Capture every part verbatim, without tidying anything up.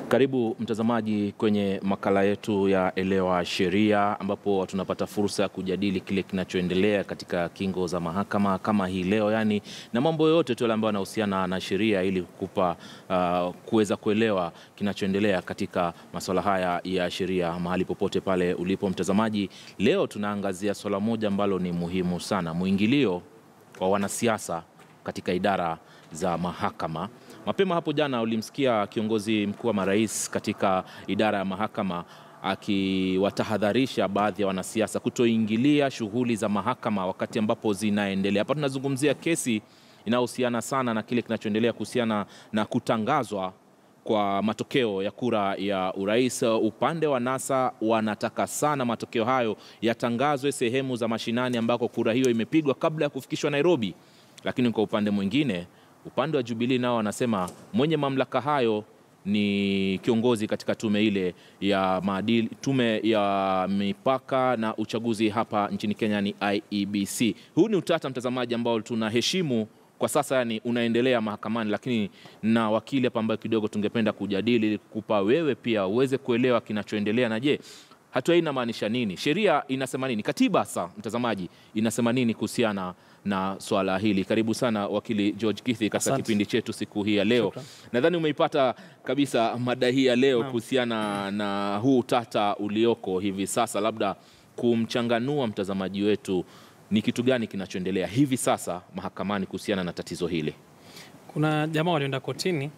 Karibu mtazamaji kwenye makala yetu ya Elewa Sheria, ambapo tunapata fursa ya kujadili kile kinachoendelea katika kingo za mahakama kama hii leo, yani na mambo yote tu ambayo yanahusiana na sheria, ili kukupa uh, kuweza kuelewa kinachoendelea katika masuala haya ya sheria mahali popote pale ulipo mtazamaji. Leo tunaangazia swala moja ambalo ni muhimu sana: muingilio wa wanasiasa katika idara za mahakama. Mapema hapo jana ulimsikia kiongozi mkuu wa marais katika idara ya mahakama akiwatahadharisha baadhi ya wanasiasa kutoingilia shughuli za mahakama wakati ambapo zinaendelea. Hapa tunazungumzia kesi inayohusiana sana na kile kinachoendelea kuhusiana na kutangazwa kwa matokeo ya kura ya urais. Upande wa NASA wanataka sana matokeo hayo yatangazwe sehemu za mashinani ambako kura hiyo imepigwa kabla ya kufikishwa Nairobi. Lakini kwa upande mwingine, upande wa Jubilee nao wanasema mwenye mamlaka hayo ni kiongozi katika tume ile ya maadili, tume ya mipaka na uchaguzi hapa nchini Kenya, ni I E B C. Huu ni utata mtazamaji ambao tunaheshimu kwa sasa, yani unaendelea mahakamani, lakini na wakili hapa ambaye kidogo tungependa kujadili kukupa wewe pia uweze kuelewa kinachoendelea. Na je, hatua hii inamaanisha nini? Sheria inasema nini? Katiba sasa mtazamaji inasema nini kuhusiana na swala hili? Karibu sana wakili George Kithi katika kipindi chetu siku hii ya leo. Nadhani umeipata kabisa mada hii ya leo kuhusiana na huu utata ulioko hivi sasa. Labda kumchanganua mtazamaji wetu, ni kitu gani kinachoendelea hivi sasa mahakamani kuhusiana na tatizo hili? Kuna jamaa walioenda kotini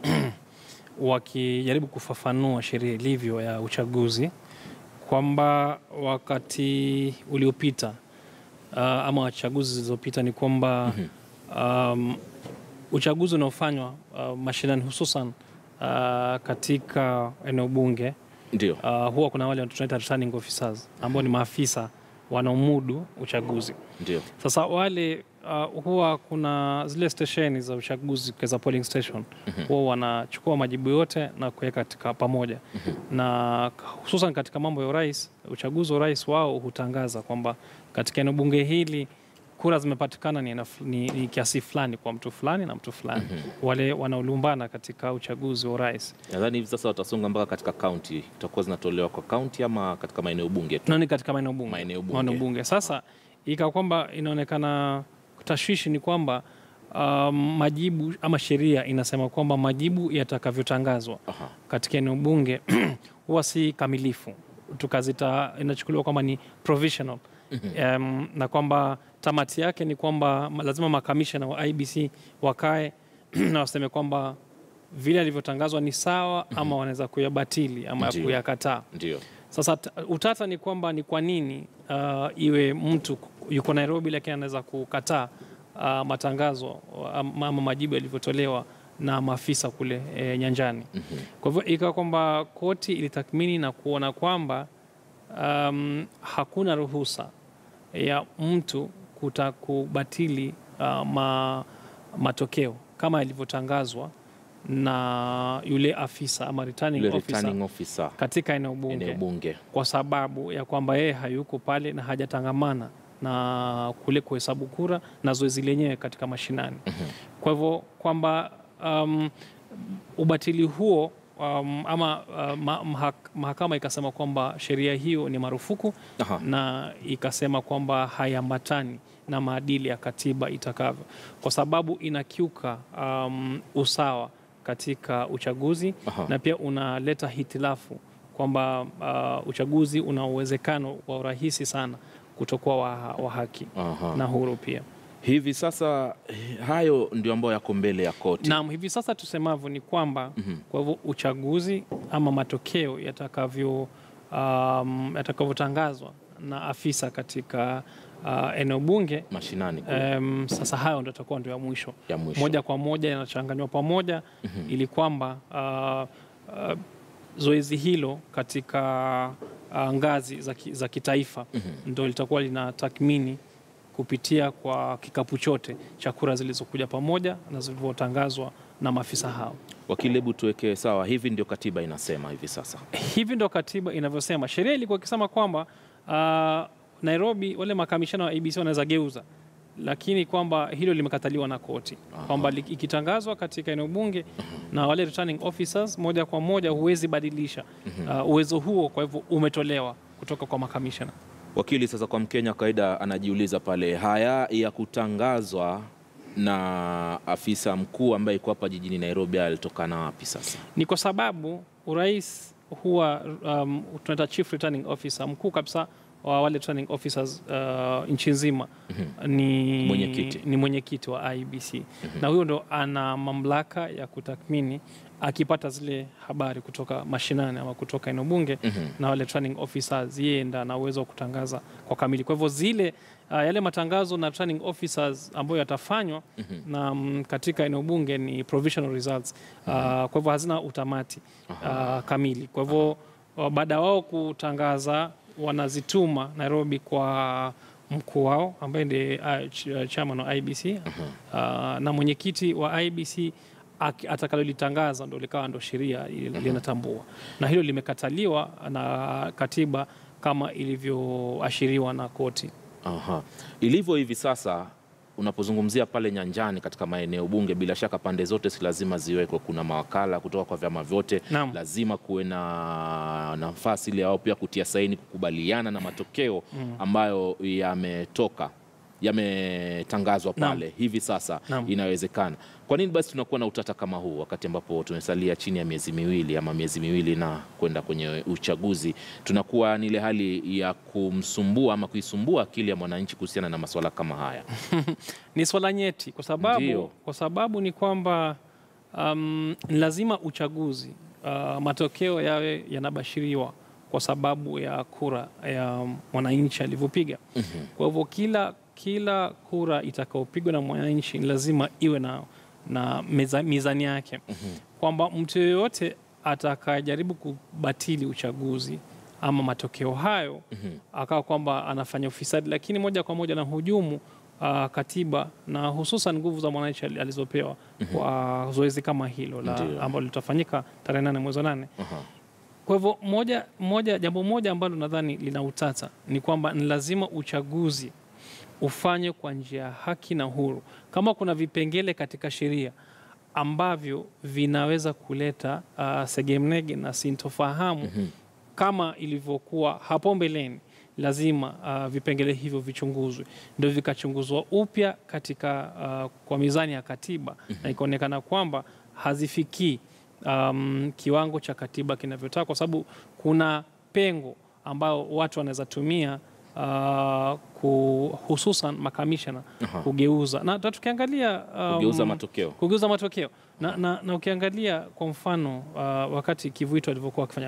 wakijaribu kufafanua sheria ilivyo ya uchaguzi, kwamba wakati uliopita uh, ama chaguzi zilizopita ni kwamba um, uchaguzi unaofanywa uh, mashinani, hususan uh, katika eneo bunge, ndio uh, huwa kuna wale tunaita returning officers ambao ni maafisa wanaomudu uchaguzi. Ndio. Sasa wale uh, huwa kuna zile stesheni za uchaguzi za polling station, huwa wanachukua majibu yote na kuweka katika pamoja. Na hususan katika mambo ya urais, uchaguzi wa urais, wao hutangaza kwamba katika eneo bunge hili kura zimepatikana ni, ni, ni kiasi fulani kwa mtu fulani na mtu fulani. Mm -hmm. Wale wanaolumbana katika uchaguzi wa urais. Nadhani hivi sasa watasonga mpaka katika county, itakuwa zinatolewa kwa county ama katika maeneo bunge tu? Nani, katika maeneo bunge. Maeneo bunge. bunge. Sasa ikawa kwamba inaonekana tashwishi ni kwamba um, majibu ama sheria inasema kwamba majibu yatakavyotangazwa katika eneo bunge huwa si kamilifu, tukazita inachukuliwa kwamba ni provisional. Um, na kwamba tamati yake ni kwamba lazima makamishna wa I E B C wakae na waseme kwamba vile alivyotangazwa ni sawa ama wanaweza kuyabatili ama kuyakataa. Ndio. Sasa utata ni kwamba ni kwa nini uh, iwe mtu yuko Nairobi lakini anaweza kukataa uh, matangazo ama majibu yalivyotolewa na maafisa kule e, nyanjani. Mm -hmm. Kwa hivyo ikawa kwamba koti ilitathmini na kuona kwamba um, hakuna ruhusa ya mtu kutakubatili uh, ma, matokeo kama yalivyotangazwa na yule afisa ama returning officer, returning officer katika eneo bunge, bunge, kwa sababu ya kwamba yeye hayuko pale na hajatangamana na kule kuhesabu kura na zoezi lenyewe katika mashinani. Mm -hmm. Kwa hivyo kwamba um, ubatili huo Um, ama uh, ma, mahakama ikasema kwamba sheria hiyo ni marufuku. Aha. Na ikasema kwamba hayambatani na maadili ya katiba itakavyo, kwa sababu inakiuka um, usawa katika uchaguzi. Aha. Na pia unaleta hitilafu kwamba uh, uchaguzi una uwezekano wa urahisi sana kutokuwa wa, wa haki. Aha. Na huru pia. Hivi sasa hayo ndio ambayo yako mbele ya koti. Naam, hivi sasa tusemavyo ni kwamba mm -hmm. kwa hivyo uchaguzi ama matokeo yatakavyo um, yatakavyotangazwa na afisa katika uh, eneo bunge mashinani um, sasa hayo ndio yatakuwa ndio ya mwisho. Ya mwisho. Moja kwa moja yanachanganywa pamoja. Mm -hmm. Ili kwamba uh, uh, zoezi hilo katika uh, ngazi za, ki, za kitaifa mm -hmm. ndio litakuwa linatathmini kupitia kwa kikapu chote cha kura zilizokuja pamoja na zilivyotangazwa na maafisa hao. Wakili, hebu tuweke sawa, hivi ndio katiba inasema hivi sasa? Hivi ndio katiba inavyosema. Sheria ilikuwa ikisema kwamba uh, Nairobi wale makamishna wa I E B C wanaweza geuza lakini kwamba hilo limekataliwa na koti kwamba ikitangazwa katika eneo bunge na wale returning officers moja kwa moja huwezi badilisha uh, uwezo huo, kwa hivyo umetolewa kutoka kwa makamishna. Wakili, sasa kwa Mkenya kawaida anajiuliza pale, haya ya kutangazwa na afisa mkuu ambaye iko hapa jijini Nairobi alitokana wapi sasa? Ni kwa sababu urais huwa um, tunaita chief returning officer, mkuu kabisa wa wale returning officers uh, nchi nzima mm-hmm. ni mwenyekiti ni mwenyekiti wa I B C mm-hmm. na huyo ndo ana mamlaka ya kutathmini akipata zile habari kutoka mashinani ama kutoka eneo bunge mm-hmm. na wale returning officers, yeye ndo ana uwezo wa kutangaza kwa kamili. Kwa hivyo zile uh, yale matangazo na returning officers ambayo yatafanywa mm-hmm. na um, katika eneo bunge ni provisional results uh, mm-hmm. kwa hivyo hazina utamati uh, kamili. Kwa hivyo uh, baada wao kutangaza wanazituma Nairobi kwa mkuu wao ambaye ndiye uh, chairman wa I B C uh-huh. uh, na mwenyekiti wa I B C atakalolitangaza ndo likawa ndo sheria linatambua uh-huh. na hilo limekataliwa na katiba kama ilivyoashiriwa na koti. Aha. Ilivyo hivi sasa unapozungumzia pale nyanjani katika maeneo bunge, bila shaka pande zote si lazima ziwekwe. Kuna mawakala kutoka kwa vyama vyote, Naam. lazima kuwe na nafasi ile yao pia kutia saini kukubaliana na matokeo ambayo yametoka yametangazwa pale. Naam. Hivi sasa Naam. inawezekana. Kwa nini basi tunakuwa na utata kama huu wakati ambapo tumesalia chini ya miezi miwili ama miezi miwili na kwenda kwenye uchaguzi? Tunakuwa ni ile hali ya kumsumbua ama kuisumbua akili ya mwananchi kuhusiana na masuala kama haya. Ni swala nyeti kwa sababu Ndiyo. kwa sababu ni kwamba um, lazima uchaguzi uh, matokeo yawe yanabashiriwa kwa sababu ya kura ya mwananchi alivyopiga. Mm-hmm. Kwa hivyo kila kila kura itakaopigwa na mwananchi lazima iwe na na meza, mizani yake. Mm-hmm. Kwamba mtu yeyote atakajaribu kubatili uchaguzi ama matokeo hayo mm-hmm. akawa kwamba anafanya ufisadi, lakini moja kwa moja na hujumu uh, katiba na hususan nguvu za mwananchi alizopewa mm-hmm. kwa zoezi kama hilo la ambalo litafanyika tarehe nane mwezi wa nane. Uh-huh. Kwa hivyo moja moja jambo moja ambalo nadhani lina utata ni kwamba ni lazima uchaguzi ufanye kwa njia ya haki na huru. Kama kuna vipengele katika sheria ambavyo vinaweza kuleta uh, segemnege na sintofahamu mm-hmm. kama ilivyokuwa hapo mbeleni, lazima uh, vipengele hivyo vichunguzwe, ndio vikachunguzwa upya katika uh, kwa mizani ya katiba mm-hmm. na ikaonekana kwamba hazifikii um, kiwango cha katiba kinavyotaka, kwa sababu kuna pengo ambao watu wanaweza tumia Uh, hususan makamishna uh-huh. kugeuza na tukiangalia um, kugeuza matokeo kugeuza matokeo na, na, na ukiangalia kwa mfano uh, wakati Kivuito alivyokuwa akifanya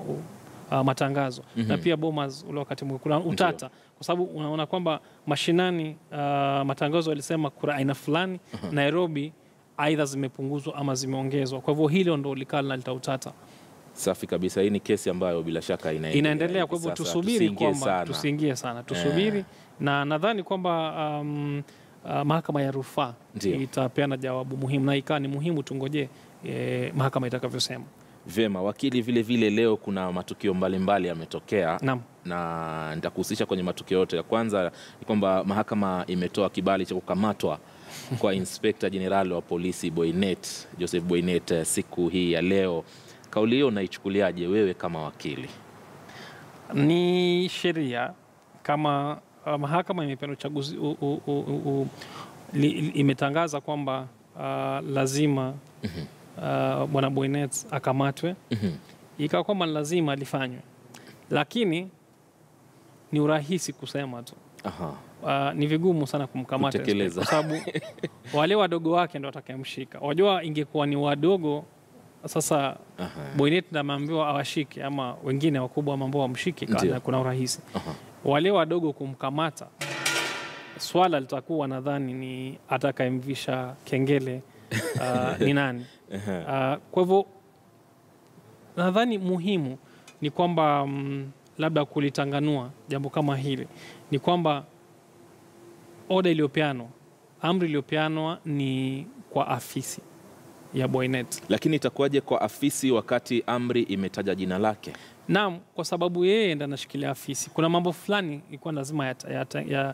uh, matangazo mm-hmm. na pia Bomas ule wakati kuna utata Ndiyo. Kwa sababu unaona kwamba mashinani uh, matangazo yalisema kura aina fulani uh-huh. Nairobi aidha zimepunguzwa ama zimeongezwa. Kwa hivyo hilo ndo likala na litautata. Safi kabisa. Hii ni kesi ambayo bila shaka inaendelea. Inaendelea, kwa hivyo tusubiri kwamba tusiingie sana. Tusubiri yeah. na nadhani kwamba um, uh, mahakama ya rufaa itapeana jawabu muhimu na ikaa ni muhimu tungoje eh, mahakama itakavyosema. Vyema, wakili, vile vile leo kuna matukio mbalimbali yametokea Naam. na nitakuhusisha kwenye matukio yote. Ya kwanza ni kwamba mahakama imetoa kibali cha kukamatwa kwa Inspector General wa polisi Boynet, Joseph Boynet siku hii ya leo. Kauli hiyo unaichukuliaje wewe kama wakili? Ni sheria kama uh, mahakama imepeana uchaguzi imetangaza kwamba uh, lazima uh, bwana Boynet akamatwe. Mm-hmm. Ikawa kwamba lazima alifanywe, lakini ni urahisi kusema tu. Aha. Uh, ni vigumu sana kumkamata kwa sababu wale wadogo wake ndio watakayemshika. Wajua ingekuwa ni wadogo sasa Boynet na maambiwa awashike ama wengine wakubwa ambao wamshike, kana kuna urahisi. Aha. Wale wadogo kumkamata, swala litakuwa nadhani ni atakayemvisha kengele uh, ni nani. Uh, kwa hivyo nadhani muhimu ni kwamba um, labda kulitanganua jambo kama hili ni kwamba oda iliyopeanwa, amri iliyopeanwa ni kwa afisi ya Boynet. Lakini itakuwaje kwa afisi wakati amri imetaja jina lake? Naam, kwa sababu yeye ndiye anashikilia afisi. Kuna mambo fulani ilikuwa lazima ya, ya, ya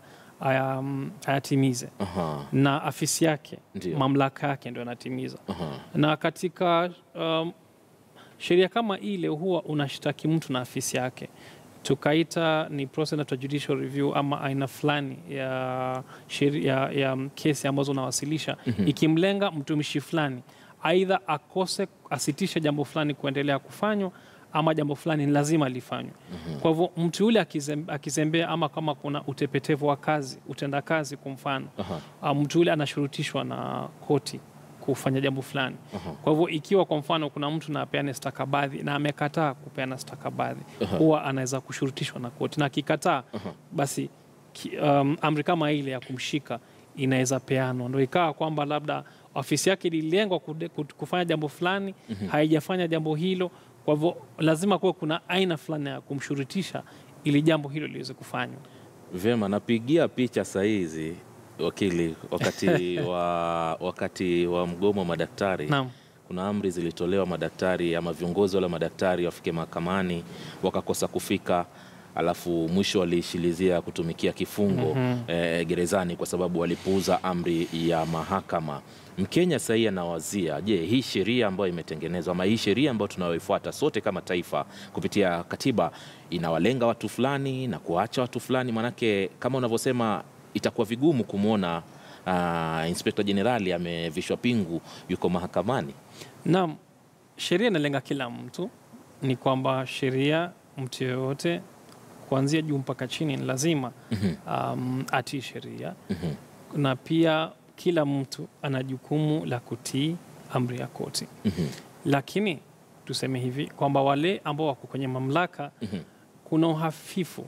um, ayatimize. Aha. Na afisi yake, Ndiyo. mamlaka yake ndio anatimiza. Aha. Na katika um, sheria kama ile huwa unashtaki mtu na afisi yake, tukaita ni process ya judicial review ama aina fulani ya sheria ya, ya kesi ambazo unawasilisha mm -hmm. ikimlenga mtumishi fulani, aidha akose asitishe jambo fulani kuendelea kufanywa ama jambo fulani ni lazima lifanywe. mm -hmm. Kwa hivyo mtu yule akizembea ama kama kuna utepetevu wa kazi, utenda kazi kwa mfano, uh -huh. mtu yule anashurutishwa na koti kufanya jambo fulani. uh -huh. Kwa hivyo ikiwa kwa mfano kuna mtu na apeane stakabadhi na amekataa kupeana stakabadhi, uh -huh. huwa anaweza kushurutishwa na koti, na akikataa uh -huh. basi ki, um, amri kama ile ya kumshika inaweza peanwa. Ndio ikawa kwamba labda ofisi yake ililengwa kufanya jambo fulani, uh -huh. haijafanya jambo hilo, kwa hivyo lazima kuwe kuna aina fulani ya kumshurutisha ili jambo hilo liweze kufanywa. Vyema, napigia picha saa hizi wakili, wakati wa wakati wa mgomo wa madaktari. Naam. Kuna amri zilitolewa madaktari ama viongozi wala madaktari wafike mahakamani, wakakosa kufika, alafu mwisho walishilizia kutumikia kifungo mm -hmm. eh, gerezani kwa sababu walipuuza amri ya mahakama. Mkenya sasa anawazia, je, hii sheria ambayo imetengenezwa ama hii sheria ambayo tunayoifuata sote kama taifa kupitia katiba inawalenga watu fulani na kuacha watu fulani? Manake kama unavyosema itakuwa vigumu kumwona uh, Inspector Generali amevishwa pingu yuko mahakamani. Naam, sheria inalenga kila mtu. Ni kwamba sheria mtu yoyote kuanzia juu mpaka chini ni lazima mm -hmm. um, atii sheria mm -hmm. na pia kila mtu ana jukumu la kutii amri ya koti. mm -hmm. Lakini tuseme hivi kwamba wale ambao wako kwenye mamlaka mm -hmm. kuna uhafifu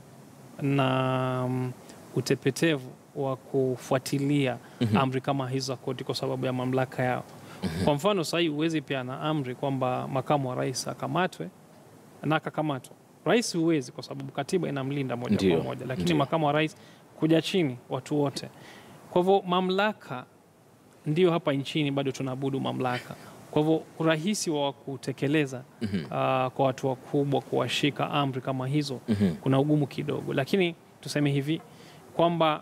na um, utepetevu wa kufuatilia mm -hmm. amri kama hizo za koti kwa sababu ya mamlaka yao. mm -hmm. Kwa mfano sasa hivi huwezi pia na amri kwamba makamu wa rais akamatwe na akakamatwa. Rais huwezi kwa sababu katiba inamlinda moja Ndiyo. kwa moja, lakini Ndiyo. makamu wa rais kuja chini watu wote. Kwa hivyo mamlaka ndio hapa nchini bado tunaabudu mamlaka. Kwa hivyo urahisi wa kutekeleza mm -hmm. uh, kwa watu wakubwa kuwashika amri kama hizo mm -hmm. kuna ugumu kidogo, lakini tuseme hivi kwamba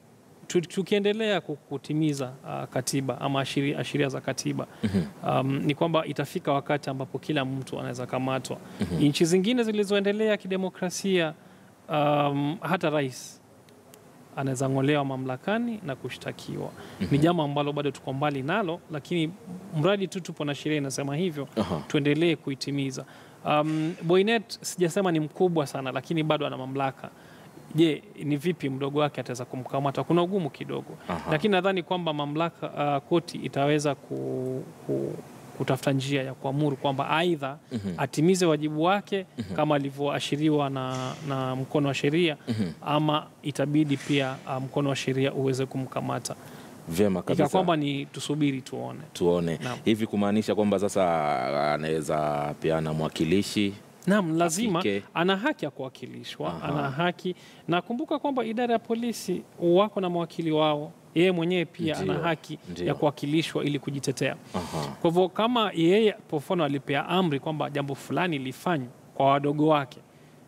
tukiendelea kutimiza uh, katiba ama sheria za katiba mm -hmm. um, ni kwamba itafika wakati ambapo kila mtu anaweza kamatwa. mm -hmm. Nchi zingine zilizoendelea kidemokrasia, um, hata rais anaweza ng'olewa mamlakani na kushtakiwa. mm -hmm. Ni jambo ambalo bado tuko mbali nalo, lakini mradi tu tupo na sheria inasema hivyo, uh -huh. tuendelee kuitimiza. Um, Boynet sijasema ni mkubwa sana, lakini bado ana mamlaka. Je, ni vipi mdogo wake ataweza kumkamata? Kuna ugumu kidogo. Aha. Lakini nadhani kwamba mamlaka uh, koti itaweza ku, ku, kutafuta njia ya kuamuru kwamba aidha mm -hmm. atimize wajibu wake mm -hmm. kama alivyoashiriwa na, na mkono wa sheria mm -hmm. ama itabidi pia uh, mkono wa sheria uweze kumkamata. Vyema kabisa. Ika kwamba ni tusubiri tuone. Tuone. Naam. Hivi kumaanisha kwamba sasa anaweza pia na mwakilishi? Naam, lazima Afike. Ana haki ya kuwakilishwa. Aha. Ana haki, na kumbuka kwamba idara ya polisi wako na mawakili wao. Yeye mwenyewe pia Ndiyo. ana haki Ndiyo. ya kuwakilishwa ili kujitetea. Aha. Kwa hivyo kama yeye kwa mfano alipea amri kwamba jambo fulani lifanywe kwa wadogo wake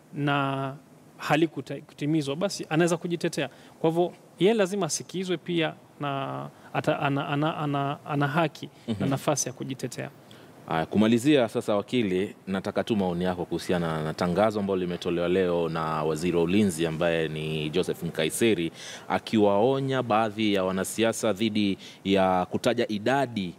na halikutimizwa, basi anaweza kujitetea. Kwa hivyo yeye lazima asikizwe pia na ata, ana, ana, ana, ana haki mm -hmm. na nafasi ya kujitetea. Aya, kumalizia sasa wakili, nataka tu maoni yako kuhusiana na tangazo ambalo limetolewa leo na Waziri wa Ulinzi ambaye ni Joseph Nkaiseri, akiwaonya baadhi ya wanasiasa dhidi ya kutaja idadi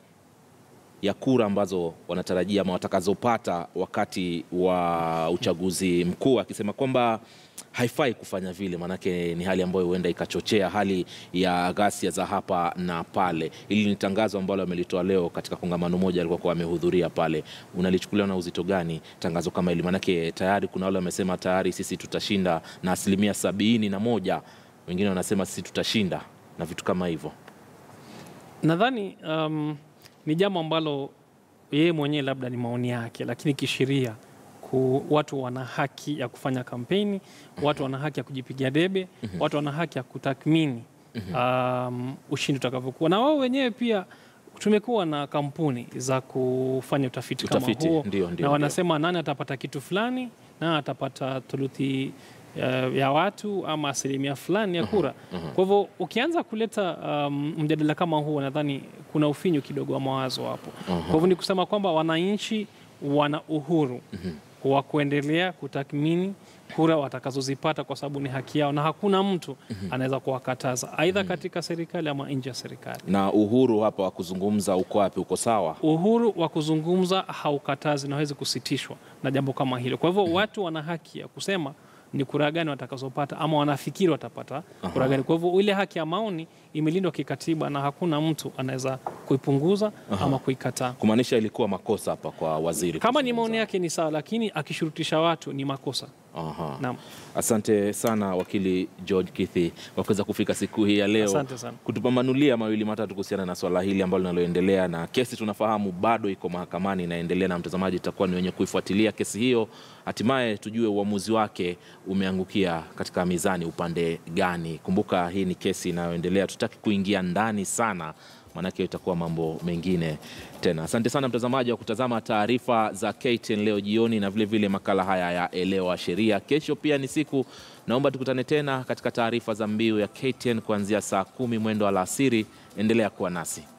ya kura ambazo wanatarajia ama watakazopata wakati wa uchaguzi mkuu, akisema kwamba haifai kufanya vile, manake ni hali ambayo huenda ikachochea hali ya ghasia za hapa na pale. Hili ni tangazo ambalo amelitoa leo katika kongamano moja alikuwa kwa amehudhuria pale. Unalichukulia na uzito gani tangazo kama hili? Manake tayari kuna wale wamesema tayari sisi tutashinda na asilimia sabini na moja, wengine wanasema sisi tutashinda na vitu kama hivyo. Nadhani um, ni jambo ambalo yeye mwenyewe labda ni maoni yake, lakini kisheria watu wana haki ya kufanya kampeni, watu wana haki ya kujipigia debe, watu wana haki ya kutathmini um, ushindi utakavyokuwa. Na wao wenyewe pia tumekuwa na kampuni za kufanya utafiti, utafiti kama huo, ndiyo, ndiyo, na wanasema ndiyo. nani atapata kitu fulani, na atapata thuluthi ya, ya watu ama asilimia fulani ya kura. Kwa hivyo ukianza kuleta um, mjadala kama huu, nadhani kuna ufinyu kidogo wa mawazo hapo. Kwa hivyo ni kusema kwamba wananchi wana uhuru wa kuendelea kutathmini kura watakazozipata kwa sababu ni haki yao, na hakuna mtu anaweza kuwakataza aidha katika serikali ama nje ya serikali. Na uhuru hapa wa kuzungumza uko wapi? Uko sawa? Uhuru wa kuzungumza haukatazi na hawezi kusitishwa na jambo kama hilo. Kwa hivyo watu wana haki ya kusema ni kura gani watakazopata ama wanafikiri watapata kura gani. Kwa hivyo ile haki ya maoni imelindwa kikatiba na hakuna mtu anaweza kuipunguza Aha. ama kuikataa. Kumaanisha ilikuwa makosa hapa kwa waziri kama kuzungumza. Ni maoni yake ni sawa, lakini akishurutisha watu ni makosa. Aha. Naam. Asante sana wakili George Kithi kwa kuweza kufika siku hii ya leo kutupambanulia mawili matatu kuhusiana na swala hili ambalo linaloendelea, na kesi tunafahamu bado iko mahakamani inaendelea, na mtazamaji tutakuwa ni wenye kuifuatilia kesi hiyo, hatimaye tujue uamuzi wake umeangukia katika mizani upande gani. Kumbuka hii ni kesi inayoendelea, tutaki kuingia ndani sana manake itakuwa mambo mengine tena. Asante sana mtazamaji wa kutazama taarifa za K T N leo jioni na vile vile makala haya ya Elewa Sheria. Kesho pia ni siku, naomba tukutane tena katika taarifa za mbiu ya K T N kuanzia saa kumi mwendo alasiri. Endelea kuwa nasi.